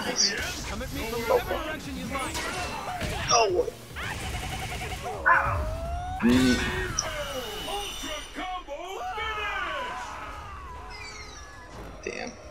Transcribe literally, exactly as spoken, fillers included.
Nice. Come at me from Oh, whatever direction you like. oh. Mm. Ultra combo finish! Damn.